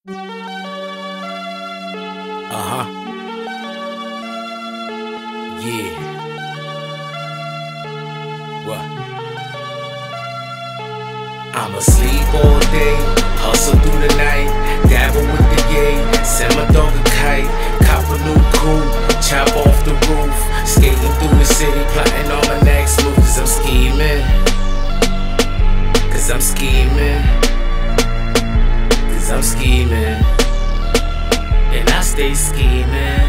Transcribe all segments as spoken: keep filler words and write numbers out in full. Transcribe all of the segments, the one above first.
Uh-huh. Yeah. What? I'ma sleep all day, hustle through the night, dabble with the yay, send my dog a kite, cop a new coupe, chop off the roof, skating through the city, plotting on my next move, cause I'm scheming, cause I'm scheming, cause I'm scheming, and I stay scheming.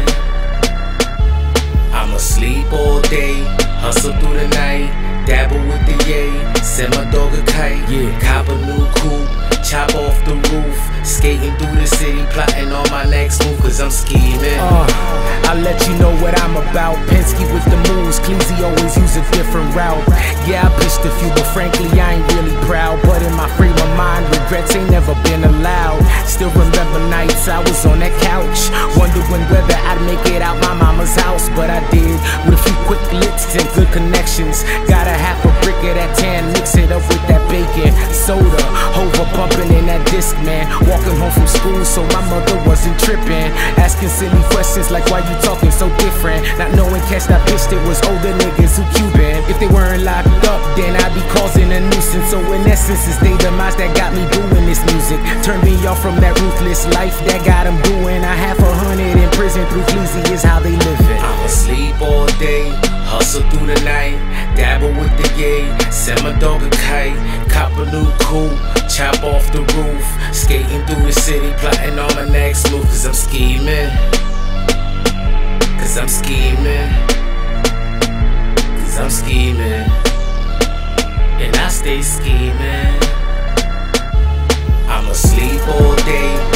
I'ma sleep all day, hustle through the night, dabble with the yay, send my dog a kite, yeah, cop a new coupe, chop off the roof, skating through the city, plotting on my next move, cause I'm scheming. Uh, I'll let you know what I'm about. Penske with the moves, Cleasy always use a different route. Yeah, I pitched a few, but frankly I ain't really proud. But in my frame of mind, regrets ain't never been allowed. Still remember nights I was on that couch, wondering whether I'd make it out my mama's house. But I did, with a few quick licks and good connections. Got a half a brick of that tan, mix it up with that bacon soda, over bumping in that disc, man. Walking home from school so my mother wasn't tripping, asking silly questions like why you talking so different, not knowing catch that bitch that was older niggas who Cuban. If they weren't locked up, then I'd be causing a nuisance. So in essence, it's they demise that got me doing this music, turned me off from that ruthless life that got them doing. I half a hundred in prison through Cleasy is how they live it. I'ma sleep all day, hustle through the night, dabble with the yay, send my dog a kite, cop a new coupe, chop off the roof, skating through the city, plotting on my next move, cause I'm scheming, cause I'm scheming, cause I'm scheming, and I stay scheming. I'ma sleep all day,